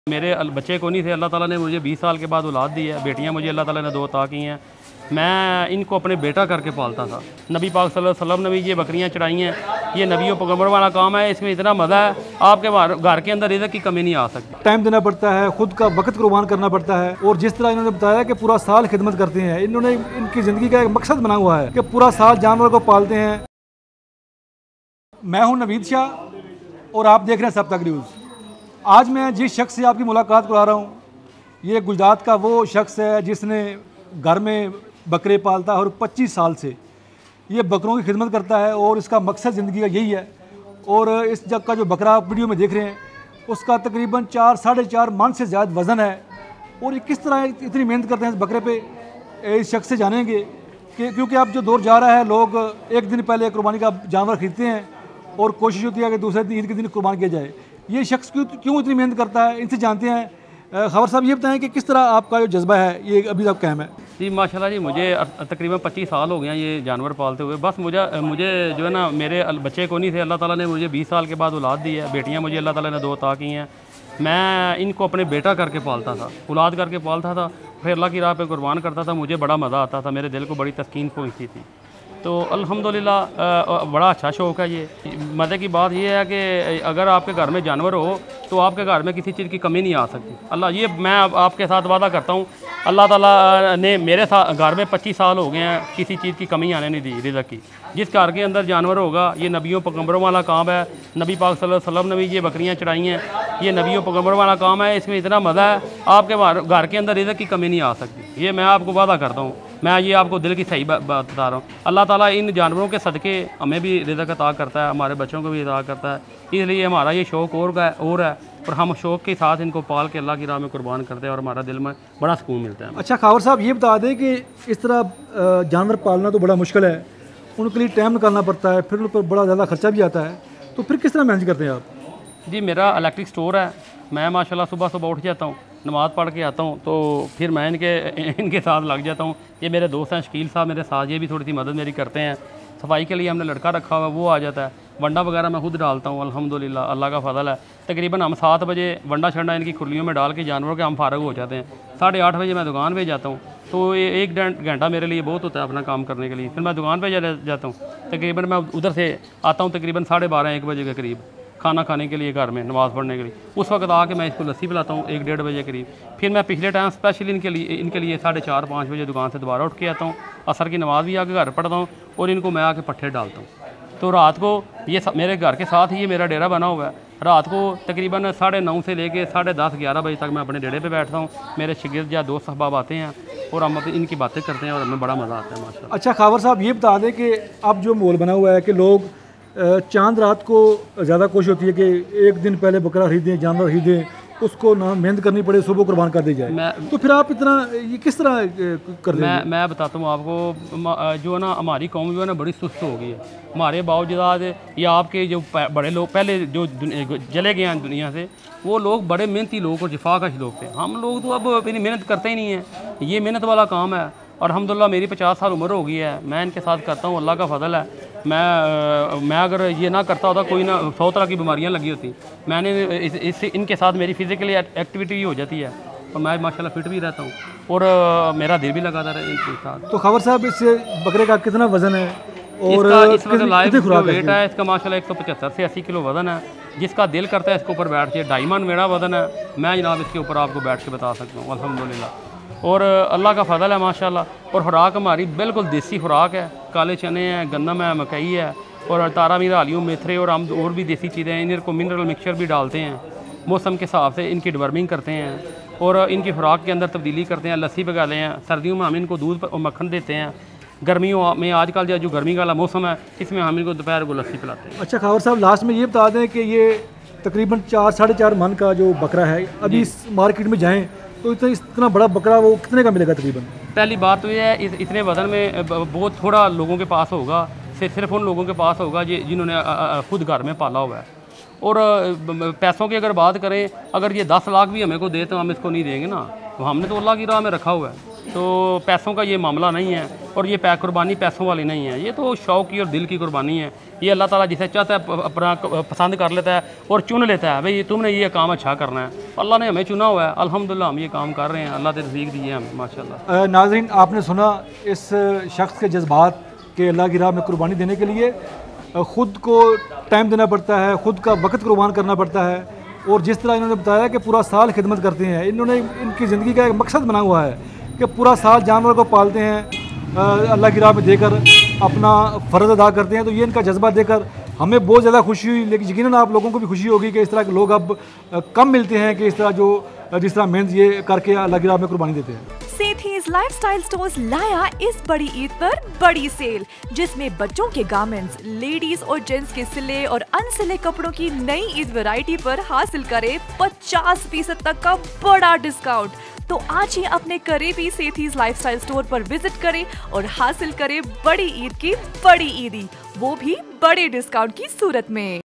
मेरे बच्चे को नहीं थे, अल्लाह ताला ने मुझे 20 साल के बाद औलाद दी है। बेटियां मुझे अल्लाह ताला ने 2 अता की हैं। मैं इनको अपने बेटा करके पालता था। नबी पाक सल्लल्लाहु अलैहि वसल्लम ने भी ये बकरियां चढ़ाई हैं। ये नबियों पैगंबर वाला काम है। इसमें इतना मज़ा है, आपके घर के अंदर रिज़्क़ की कमी नहीं आ सकती। टाइम देना पड़ता है, खुद का वक्त कुर्बान करना पड़ता है। और जिस तरह इन्होंने बताया कि पूरा साल खिदमत करते हैं, इन्होंने इनकी ज़िंदगी का एक मकसद बना हुआ है कि पूरा साल जानवरों को पालते हैं। मैं हूँ नवीद शाह और आप देख रहे हैं सब तक न्यूज़। आज मैं जिस शख्स से आपकी मुलाकात करा रहा हूँ, ये गुजरात का वो शख्स है जिसने घर में बकरे पालता है और 25 साल से ये बकरों की खिदमत करता है और इसका मकसद ज़िंदगी का यही है। और इस जग का जो बकरा आप वीडियो में देख रहे हैं, उसका तकरीबन 4 साढ़े 4 मन से ज़्यादा वज़न है। और ये किस तरह इतनी मेहनत करते हैं इस बकरे पे, इस शख्स से जानेंगे कि क्योंकि अब जो दौर जा रहा है, लोग एक दिन पहले कुर्बानी का जानवर खरीदते हैं और कोशिश होती है कि दूसरे दिन ईद के दिन कुर्बान किया जाए। ये शख्स क्यों इतनी मेहनत करता है, इनसे जानते हैं। खबर साहब, ये बताएं कि किस तरह आपका जो जज्बा है ये अभी तक कायम है? जी माशाल्लाह जी, मुझे तकरीबन 25 साल हो गए हैं ये जानवर पालते हुए। बस मुझे जो है ना, मेरे बच्चे को नहीं थे, अल्लाह ताला ने मुझे 20 साल के बाद औलाद दी है। बेटियां मुझे अल्लाह ताला ने 2 अता की हैं। मैं इनको अपने बेटा करके पालता था, औलाद करके पालता था, फिर अल्लाह की राह पे कुर्बान करता था। मुझे बड़ा मज़ा आता था, मेरे दिल को बड़ी तस्कीन पहुँचती थी। तो अल्हम्दुलिल्लाह बड़ा अच्छा शौक़ है ये। मज़े की बात यह है कि अगर आपके घर में जानवर हो तो आपके घर में किसी चीज़ की कमी नहीं आ सकती। ये मैं आपके साथ वादा करता हूँ, अल्लाह ताला ने मेरे साथ घर में 25 साल हो गए हैं, किसी चीज़ की कमी आने नहीं दी रिज़्क़ की। जिस घर के अंदर जानवर होगा, ये नबियों पैगंबरों वाला काम है। नबी पाक सल्लल्लाहु अलैहि वसल्लम ने भी ये बकरियां चढ़ाई हैं। ये नबियों पैगंबरों वाला काम है। इसमें इतना मज़ा है, आपके घर के अंदर रिज़्क़ की कमी नहीं आ सकती। ये मैं आपको वादा करता हूँ। मैं ये आपको दिल की सही बात बता रहा हूँ। अल्लाह ताला इन जानवरों के सदक़े हमें भी रिज़्क़ अता करता है, हमारे बच्चों को भी अता करता है। इसलिए हमारा ये शौक़ और है और हम शौक़ के साथ इनको पाल के अल्लाह की राह में कुर्बान करते हैं और हमारा दिल में बड़ा सुकून मिलता है। अच्छा खावर साहब, ये बता दें कि इस तरह जानवर पालना तो बड़ा मुश्किल है, उनके लिए टाइम निकालना पड़ता है, फिर उन पर बड़ा ज़्यादा खर्चा भी आता है, तो फिर किस तरह मैनेज करते हैं आप? जी, मेरा इलेक्ट्रिक स्टोर है। मैं माशाल्लाह सुबह उठ जाता हूँ, नमाज़ पढ़ के आता हूँ, तो फिर मैं इनके साथ लग जाता हूँ। ये मेरे दोस्त हैं शकील साहब मेरे साथ, ये भी थोड़ी सी मदद मेरी करते हैं। सफाई के लिए हमने लड़का रखा हुआ है, वो आ जाता है। वंडा वगैरह मैं खुद डालता हूँ, अल्हम्दुलिल्लाह अल्लाह का फ़ज़ल है। तकरीबन हम 7 बजे वंडा छंडा इनकी खुरलियों में डाल के जानवरों के हम फारग हो जाते हैं। 8:30 बजे मैं दुकान पे जाता हूँ, तो ये 1 घंटा मेरे लिए बहुत होता है अपना काम करने के लिए। फिर मैं दुकान पे जाता हूँ, तकरीबन मैं उधर से आता हूँ तकरीबन 12:30-1 बजे के करीब, खाना खाने के लिए घर में नमाज़ पढ़ने के लिए। उस वक्त आके मैं इसको लस्सी पिलाता हूँ 1-1:30 बजे करीब। फिर मैं पिछले टाइम स्पेशल इनके लिए 4:30-5 बजे दुकान से दोबारा उठ के आता हूँ। असर की नमाज़ भी आके घर पढ़ता हूँ और इनको मैं आके पट्ठे डालता हूँ। तो रात को ये मेरे घर के साथ ही ये मेरा डेरा बना हुआ है। रात को तकरीबन 9:30 से लेके 10:30-11 बजे तक मैं अपने डेरे पे बैठता हूँ। मेरे शागिर्द या दोस्त अहबाब आते हैं और हम इनकी बातें करते हैं और हमें बड़ा मज़ा आता है माशाल्लाह। अच्छा खावर साहब, ये बता दें कि अब जो माहौल बना हुआ है कि लोग चांद रात को ज़्यादा कोशिश होती है कि एक दिन पहले बकरा खरीदें, जानवर खरीदें, उसको ना मेहनत करनी पड़े, सुबह कुर्बान कर दी जाए। तो फिर आप इतना ये किस तरह कर रहे हैं? मैं बताता हूँ आपको, जो है ना हमारी कौम जो है ना बड़ी सुस्त हो गई है। हमारे बावजूद या आपके जो बड़े लोग पहले जो चले गए हैं दुनिया से, वो लोग बड़े मेहनती लोग और जिफाकश लोग थे। हम लोग तो अब अपनी मेहनत करते ही नहीं हैं। ये मेहनत वाला काम है और अल्हम्दुलिल्लाह मेरी 50 साल उम्र हो गई है, मैं इनके साथ करता हूँ, अल्लाह का फ़ज़ल है। मैं अगर ये ना करता होता, कोई ना 100 तरह की बीमारियां लगी होती। मैंने इससे इनके साथ मेरी फिज़िकली एक्टिविटी हो जाती है और मैं माशाल्लाह फिट भी रहता हूँ और मेरा दिल भी लगाता रहे इनके साथ। तो खबर साहब, इस बकरे का कितना वज़न है और इस वक्त लाइव जो वेट है इसका माशाल्लाह 175 से 80 किलो वज़न है। जिसका दिल करता है इसके ऊपर बैठ के, 2.5 मन मेरा वज़न है, मैं जनाब इसके ऊपर आपको बैठ के बता सकता हूँ अल्हम्दुलिल्लाह। और अल्लाह का फ़ज़ल है माशाल्लाह। और खुराक हमारी बिल्कुल देसी खुराक है। काले चने हैं, गंदम है, मकई है और तारा मीरा आलियों मेथरे और हम और भी देसी चीज़ें हैं। इनको मिनरल मिक्सचर भी डालते हैं, मौसम के हिसाब से इनकी डिवर्मिंग करते हैं और इनकी खुराक के अंदर तब्दीली करते हैं। लस्सी पकाते हैं, सर्दियों में हम इनको दूध और मक्खन देते हैं। गर्मियों में आजकल जो गर्मी वाला मौसम है, इसमें हम इनको दोपहर को लस्सी पिलाते हैं। अच्छा खावर साहब, लास्ट में ये बता दें कि ये तकरीबन 4 साढ़े 4 मन का जो बकरा है, अभी इस मार्केट में जाएँ तो इतना बड़ा बकरा वो कितने का मिलेगा तकरीबन? पहली बात तो ये है, इतने वज़न में बहुत थोड़ा लोगों के पास होगा, सिर्फ उन लोगों के पास होगा जिन्होंने खुद घर में पाला हुआ है। और पैसों की अगर बात करें, अगर ये 10 लाख भी हमें को दे तो हम इसको नहीं देंगे ना, तो हमने तो अल्लाह की राह में रखा हुआ है। तो पैसों का ये मामला नहीं है। और ये कुर्बानी पैसों वाली नहीं है, ये तो शौक़ की और दिल की कुर्बानी है। ये अल्लाह ताला जिसे चाहता है अपना पसंद कर लेता है और चुन लेता है, भाई तुमने ये काम अच्छा करना है। अल्लाह ने हमें चुना हुआ है, अल्हम्दुलिल्लाह हम ये काम कर रहे हैं, अल्लाह ने तौफीक दी है हमें माशाल्लाह। नाज़रीन, आपने सुना इस शख्स के जज्बात के अल्लाह की राह में कुर्बानी देने के लिए ख़ुद को टाइम देना पड़ता है, ख़ुद का वक्त कुर्बान करना पड़ता है। और जिस तरह इन्होंने बताया कि पूरा साल खिदमत करते हैं, इन्होंने इनकी ज़िंदगी का एक मकसद बना हुआ है कि पूरा साल जानवर को पालते हैं, अल्लाह की राह में देकर अपना फ़र्ज़ अदा करते हैं। तो ये इनका जज्बा देकर हमें बहुत ज़्यादा खुशी हुई, लेकिन यकीनन आप लोगों को भी खुशी होगी कि इस तरह के लोग अब कम मिलते हैं कि जिस तरह मेहनत ये करके अल्लाह की राह में कुर्बानी देते हैं। सेठीज लाइफस्टाइल स्टोर्स लाया इस बड़ी ईद पर बड़ी सेल, जिसमें बच्चों के गारमेंट्स, लेडीज और जेंट्स के सिले और अनसिले कपड़ों की नई ईद वैरायटी पर हासिल करे 50% तक का बड़ा डिस्काउंट। तो आज ही अपने करीबी सेठीज लाइफस्टाइल स्टोर पर विजिट करें और हासिल करें बड़ी ईद की बड़ी ईदी, वो भी बड़े डिस्काउंट की सूरत में।